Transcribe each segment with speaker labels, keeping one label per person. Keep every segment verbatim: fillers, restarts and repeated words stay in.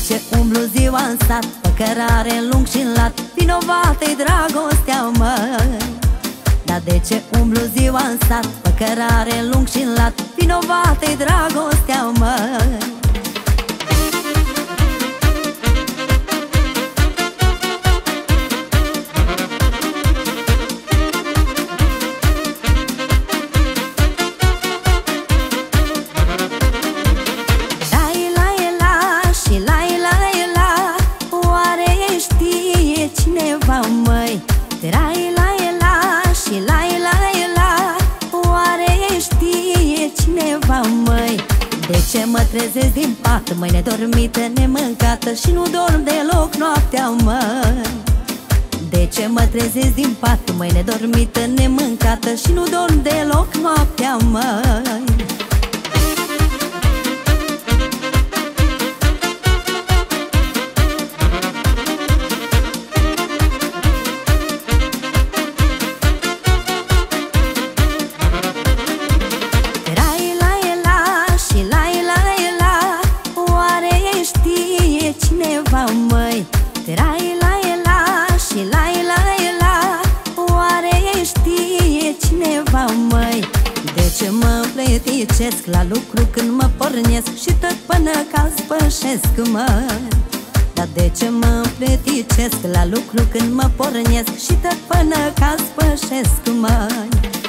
Speaker 1: ce umblu ziua în sat, păcărare lung și în lat, vinovat-i dragostea, măi. Dar de ce umblu ziua în sat, păcărare lung și în lat, vinovat-i dragostea, măi. De ce mă trezesc din pat, mâine dormită, nemâncată și nu dorm deloc noaptea, măi? De ce mă trezesc din pat, mâine dormită, nemâncată și nu dorm deloc noaptea, măi? Măi, trai la la și la la la, oare știe cineva, măi? De ce mă pleiticesc la lucru când mă pornesc și tot până ca spășesc, măi? Dar de ce mă pleiticesc la lucru când mă pornesc și tot până ca spășesc, măi?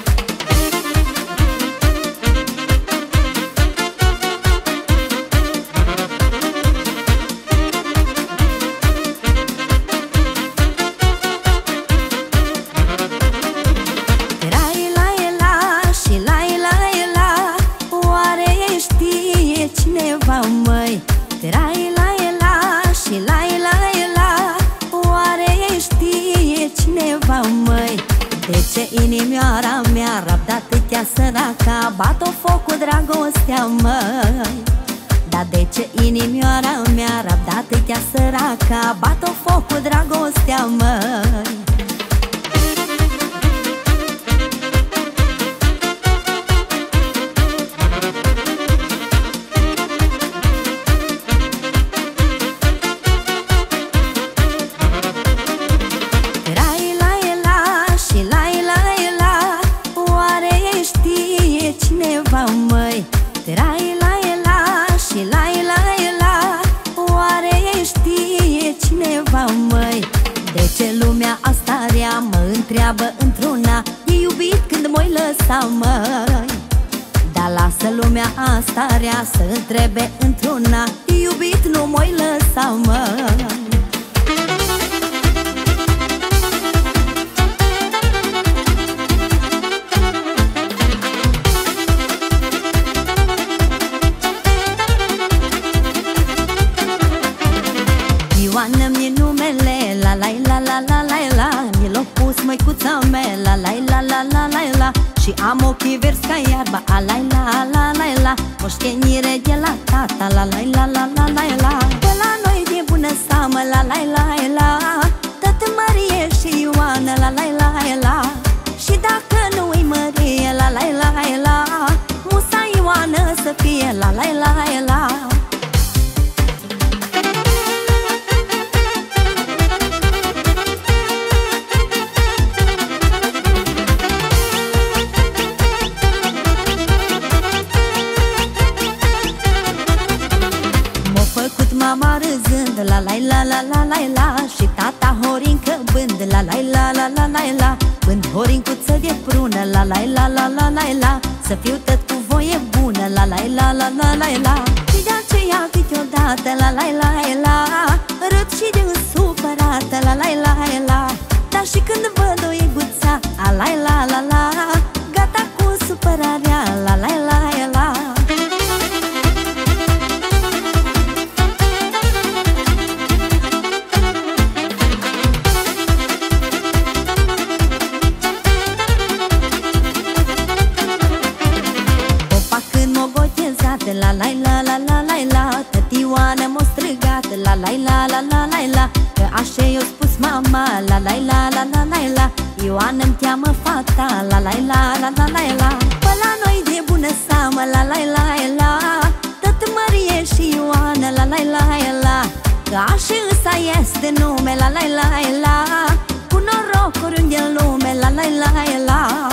Speaker 1: Măi, trai la la și la la la, oare știe cineva, măi? De ce inimioara mea rabda atâtea săraca, bat-o foc cu dragostea, măi? Dar de ce inimioara mea rabda atâtea săraca, bat-o foc cu dragostea, măi? Măi, trai la la și la la la, oare știe cineva, măi? De ce lumea asta rea mă întreabă într-una, e iubit când m-oi lăsa, măi? Dar lasă lumea asta rea să întrebe într-una, e iubit nu m-oi lăsa, măi? Ioana mi-e numele, la la la la la la la, mi l-a pus măicuța mea, la la la la la la la, și am ochii verzi ca iarba, a la la la la la, moștenire de la tata, la la la la la la la. De la noi de bună seamă, la la la la, tată Marie și Ioana, la la la la, și dacă nu-i Marie, la la la la, musa Ioana să fie, la la la la. Mama râzând, la la la la la la la, și tata Horin căbând, la la la la la la la, când Horincuță de prună, la la la la la la la, să fiu tot cu voie bună, la la la la la la la. Și de aceea câteodată, la la la la, râd și de însupărată, la la la la, dar și când văd o iguța, a la la la la, gata cu supărarea, la la la la. La la la la la la la, tătioana m-a strigat, la la la la la la la, că așa i-a spus mama, la la la la la la la, Ioana-mi cheamă fata, la la la la la la la. Pe la noi de bună seamă, la la la la, tată Marie și Ioana, la la la la. Că așa ăsta este nume, la la la la. Cu noroc oriunde în lume, la la la la.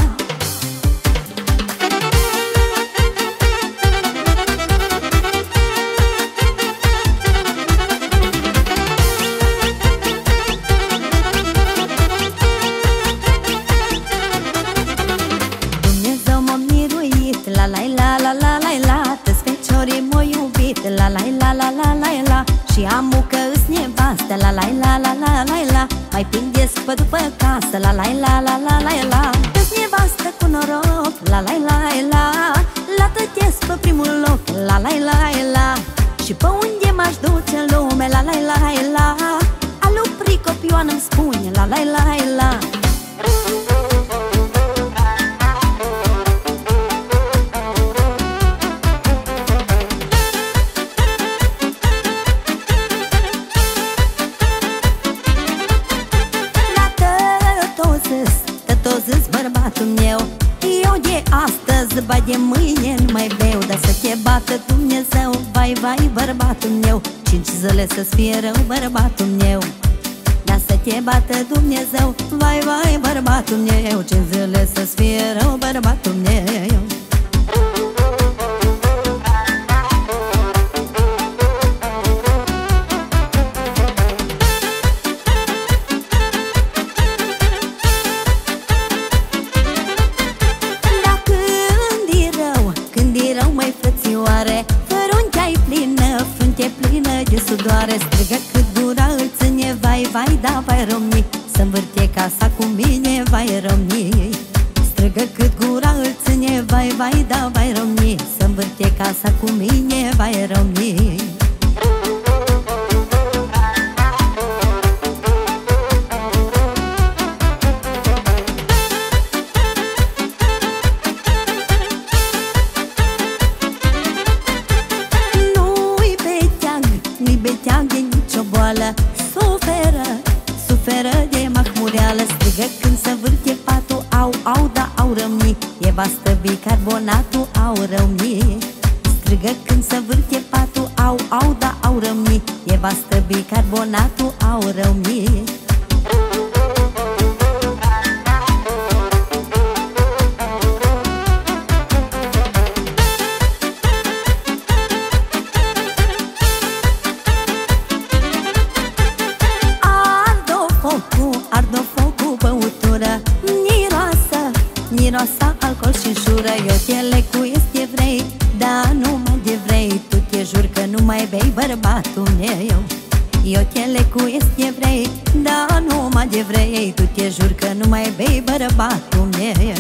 Speaker 1: Dumnezeu m-a miruit, la la la la la la la. Toți feciorii m-au iubit, la la la la la la la. Și amu că îs nevastă, la la la la la la la. Mai pindesc pe după casă, la la la la la la la. Toți nevastă cu noroc, la la la la. La tătesc pe primul loc, la la la la. Și pe unde m-aș duce în lume, la la la la. Alu Pricopioană îmi spune, la la la la. Tătoți bărbatul meu, eu de astăzi, ba de mâine nu mai beau. Dar să te bată Dumnezeu, vai, vai, bărbatul meu. Cinci zile să-ți fie rău, bărbatul meu. Dar să te bată Dumnezeu, vai, vai, bărbatul meu. Cinci zile să-ți fie rău, bărbatul meu. Fruntea-i plină, frunte plină de sudoare. Strigă cât gura îl ține, vai, vai, da, vai, romni. Să învârte casa cu mine, vai, romni. Strigă cât gura îl ține, vai, vai, da, vai, romni. Să învârte casa cu mine, vai, romni. Beteag de nicio boală, suferă, suferă de mahmureală. Strigă când se vârte patul, au, au, da, au rămni. E vastă bicarbonatul, au rămni. Strigă când se vârte patul, au, au, da, au rămni. E vastă bicarbonatul, au rămni. Ardo focul, băutură, miroasă, miroasă alcool și jură. Eu te lecuiesc de vrei, dar numai de vrei. Tu te jur că nu mai bei, bărbatul meu. Eu te lecuiesc de vrei, dar numai de vrei. Tu te jur că nu mai bei, bărbatul meu.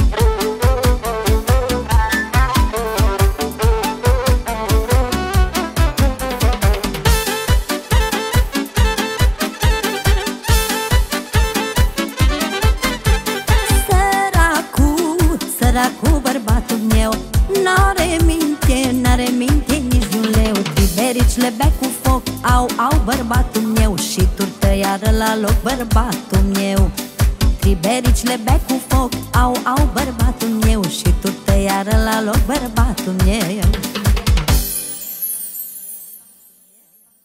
Speaker 1: Săracul bărbatul meu n-are minte, n-are minte nici de un leu. Triberici le bea cu foc, au, au, bărbatul meu. Și turtă iară la loc, bărbatul meu. Triberici le bea cu foc, au, au, bărbatul meu. Și turtă iară la loc, bărbatul meu.